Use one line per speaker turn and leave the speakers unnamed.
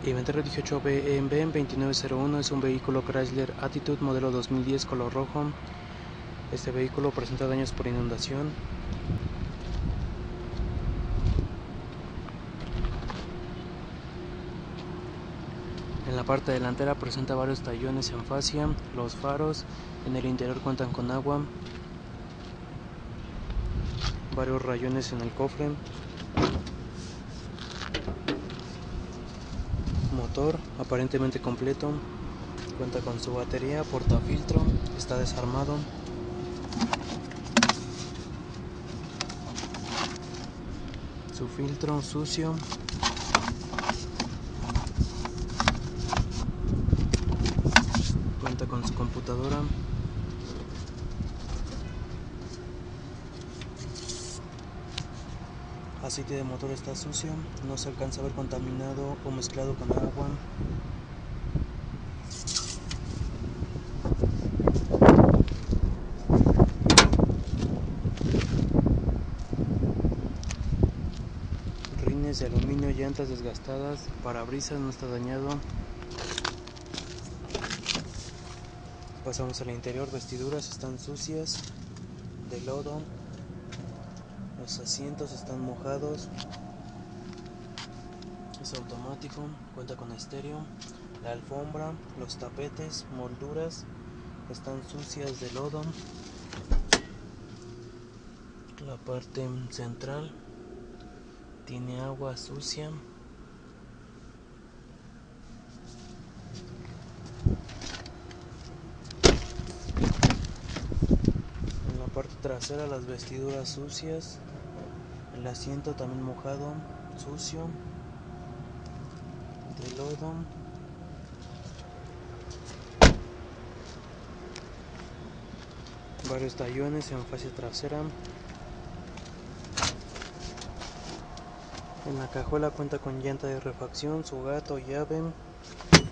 Inventario 18BMB 2901 es un vehículo Chrysler Attitude modelo 2010 color rojo. Este vehículo presenta daños por inundación. En la parte delantera presenta varios tallones en fascia. Los faros en el interior cuentan con agua. Varios rayones en el cofre. Motor aparentemente completo. Cuenta con su batería, portafiltro, está desarmado. Su filtro sucio. Cuenta con su computadora. Aceite de motor está sucio, no se alcanza a ver contaminado o mezclado con agua. Rines de aluminio, llantas desgastadas, parabrisas no está dañado. Pasamos al interior, vestiduras están sucias, de lodo. Los asientos están mojados. Es automático, cuenta con estéreo. La alfombra, los tapetes, molduras están sucias de lodo. La parte central tiene agua sucia. En la parte trasera las vestiduras sucias. El asiento también mojado, sucio, de lodo. Varios tallones en fascia trasera. En la cajuela cuenta con llanta de refacción, su gato, llave.